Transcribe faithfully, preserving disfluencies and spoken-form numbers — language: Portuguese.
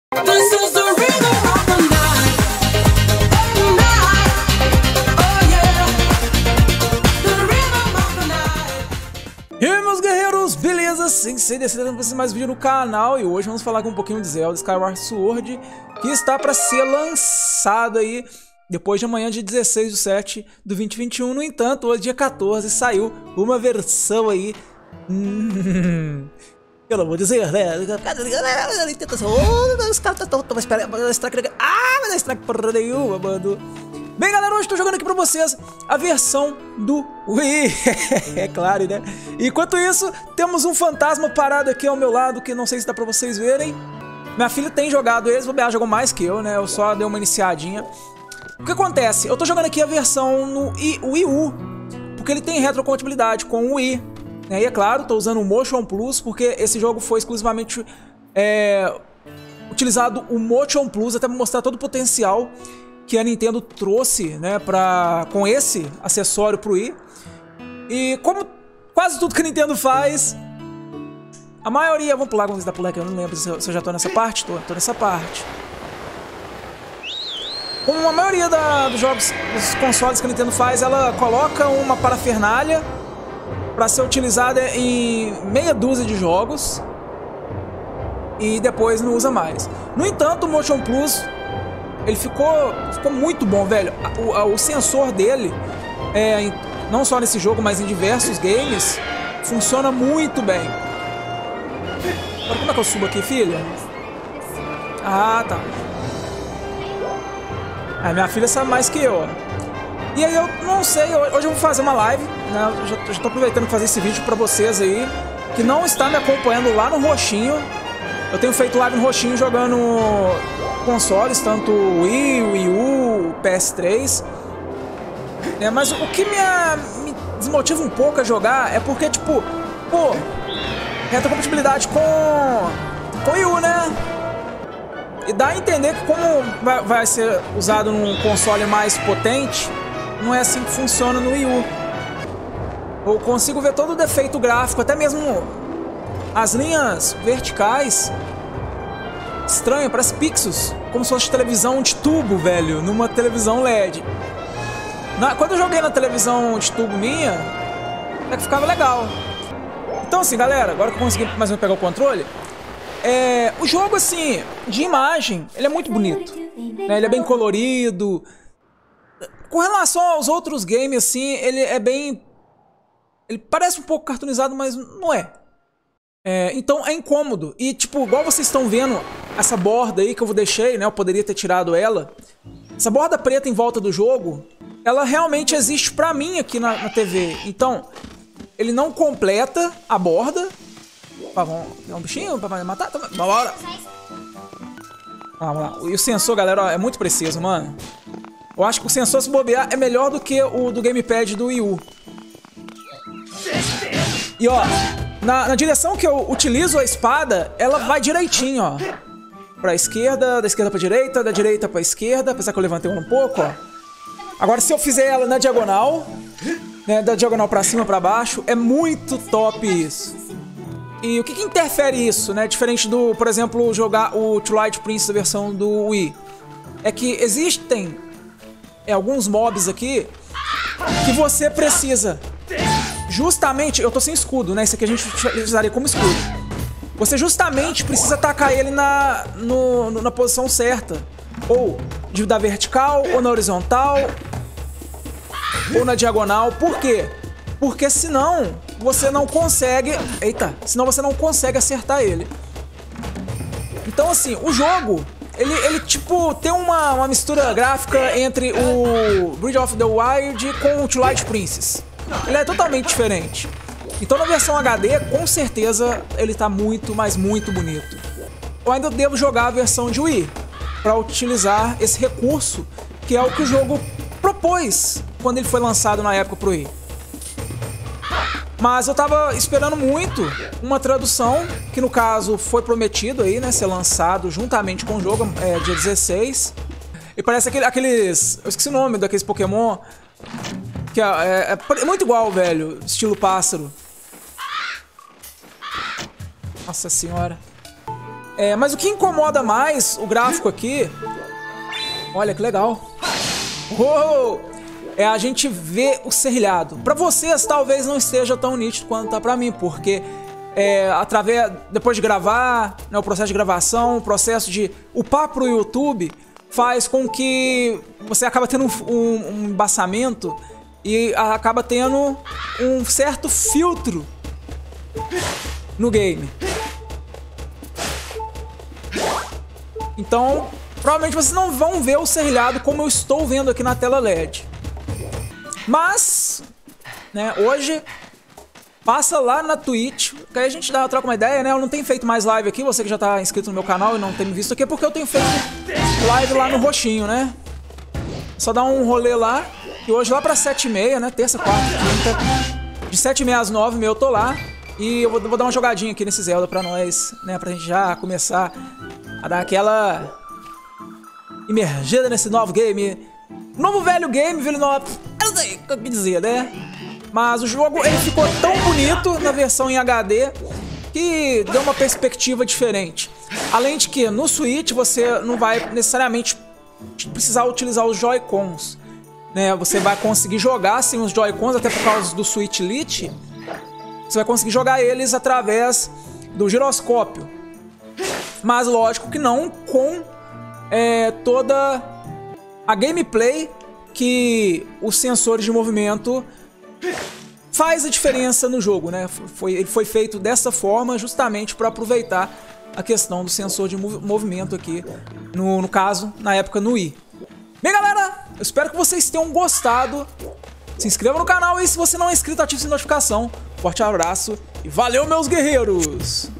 This is the rhythm of the night, night. Oh yeah, the rhythm of the night. E aí, meus guerreiros, beleza? Sim, sim, descendo para mais vídeo no canal. E hoje vamos falar com um pouquinho de Zelda Skyward Sword, que está para ser lançado aí depois de amanhã, dia dezesseis de sete de vinte e vinte e um. No entanto, hoje, dia quatorze, saiu uma versão aí. Hum, eu não vou dizer, né? Os caras estão esperando. Ah, mas não é strike porra nenhuma, mano. Bem, galera, hoje estou jogando aqui pra vocês a versão do Wii. É claro, né? Enquanto isso, temos um fantasma parado aqui ao meu lado, que não sei se dá pra vocês verem. Minha filha tem jogado eles, o B A jogou mais que eu, né? Eu só dei uma iniciadinha. O que acontece? Eu tô jogando aqui a versão no Wii U, porque ele tem retrocompatibilidade com o Wii. E é claro, tô usando o Motion Plus, porque esse jogo foi exclusivamente é, utilizado o Motion Plus, até pra mostrar todo o potencial que a Nintendo trouxe, né, pra, com esse acessório pro Wii. E como quase tudo que a Nintendo faz, a maioria... Vamos pular, vamos dar pular aqui, eu não lembro se eu, se eu já tô nessa parte. Tô, tô nessa parte. Como a maioria da, dos jogos, dos consoles que a Nintendo faz, ela coloca uma parafernália para ser utilizada em meia dúzia de jogos e depois não usa mais. No entanto, o Motion Plus, ele ficou, ficou muito bom, velho. O, o sensor dele, é, não só nesse jogo, mas em diversos games, funciona muito bem. Agora, como é que eu subo aqui, filha? Ah, tá. A minha filha sabe mais que eu, ó. E aí eu não sei, hoje eu vou fazer uma live, né? Eu já, já tô aproveitando pra fazer esse vídeo pra vocês aí, que não está me acompanhando lá no roxinho. Eu tenho feito live no roxinho jogando consoles, tanto Wii, Wii U, P S três. É, mas o que me, me desmotiva um pouco a jogar é porque, tipo, pô, retrocompatibilidade com, com Wii U, né? E dá a entender que como vai, vai ser usado num console mais potente, não é assim que funciona no Wii U. Eu consigo ver todo o defeito gráfico, até mesmo as linhas verticais. Estranho, parece pixels, como se fosse televisão de tubo, velho, numa televisão L E D. Na, quando eu joguei na televisão de tubo minha, até que ficava legal. Então assim, galera, agora que eu consegui mais ou menos pegar o controle, é, o jogo, assim, de imagem, ele é muito bonito, né? Ele é bem colorido. Com relação aos outros games, assim, ele é bem... Ele parece um pouco cartoonizado, mas não é. É, então é incômodo. E, tipo, igual vocês estão vendo, essa borda aí que eu deixei, né? Eu poderia ter tirado ela. Essa borda preta em volta do jogo, ela realmente existe pra mim aqui na, na T V. Então, ele não completa a borda. É um bichinho pra matar? Bora! Vamos lá. E o sensor, galera, ó, é muito preciso, mano. Eu acho que o sensor, se bobear, é melhor do que o do gamepad do Wii U. E ó, na, na direção que eu utilizo a espada, ela vai direitinho, ó. Pra esquerda, da esquerda pra direita, da direita pra esquerda. Apesar que eu levantei um pouco, ó. Agora, se eu fizer ela na diagonal, né, da diagonal pra cima, pra baixo, é muito top isso. E o que que interfere isso, né? Diferente do, por exemplo, jogar o Twilight Princess versão do Wii. É que existem é, alguns mobs aqui que você precisa justamente... Eu tô sem escudo, né? Isso aqui a gente utilizaria como escudo. Você justamente precisa atacar ele na, no, na posição certa. Ou de, da vertical, ou na horizontal, ou na diagonal. Por quê? Porque senão você não consegue... Eita! Senão você não consegue acertar ele. Então, assim, o jogo... Ele, ele tipo, tem uma, uma mistura gráfica entre o Breath of the Wild com o Twilight Princess. Ele é totalmente diferente. Então, na versão H D, com certeza, ele tá muito, mas muito bonito. Eu ainda devo jogar a versão de Wii para utilizar esse recurso, que é o que o jogo propôs quando ele foi lançado na época pro Wii. Mas eu tava esperando muito uma tradução, que no caso foi prometido aí, né, ser lançado juntamente com o jogo, é, dia dezesseis. E parece aquele, aqueles... Eu esqueci o nome daqueles Pokémon, que é, é, é muito igual, velho, estilo pássaro. Nossa senhora. É, mas o que incomoda mais o gráfico aqui... Olha que legal. Uou! É a gente ver o serrilhado. Pra vocês talvez não esteja tão nítido quanto tá pra mim, porque é, através, depois de gravar, né, o processo de gravação, o processo de upar pro YouTube, faz com que você acaba tendo um, um, um embaçamento e acaba tendo um certo filtro no game. Então, provavelmente vocês não vão ver o serrilhado como eu estou vendo aqui na tela L E D. Mas, né, hoje, passa lá na Twitch, que aí a gente dá, troca uma ideia, né? Eu não tenho feito mais live aqui, você que já tá inscrito no meu canal e não tem me visto aqui, porque eu tenho feito live lá no roxinho, né? Só dá um rolê lá, e hoje lá pra sete e meia, né? Terça, quarta, quinta, de sete e meia às nove e meia eu tô lá. E eu vou, vou dar uma jogadinha aqui nesse Zelda pra nós, né? Pra gente já começar a dar aquela imergida nesse novo game. Novo velho game, velho novo... Eu não sei o que dizer, né? Mas o jogo, ele ficou tão bonito na versão em H D que deu uma perspectiva diferente. Além de que no Switch você não vai necessariamente precisar utilizar os Joy-Cons, né? Você vai conseguir jogar sem os Joy-Cons, até por causa do Switch Lite. Você vai conseguir jogar eles através do giroscópio. Mas lógico que não com é, toda a gameplay que os sensores de movimento faz a diferença no jogo, né? Foi, ele foi feito dessa forma justamente para aproveitar a questão do sensor de mov movimento aqui, no, no caso, na época no Wii. Bem, galera, eu espero que vocês tenham gostado. Se inscreva no canal e se você não é inscrito, ative a notificação. Forte abraço e valeu, meus guerreiros!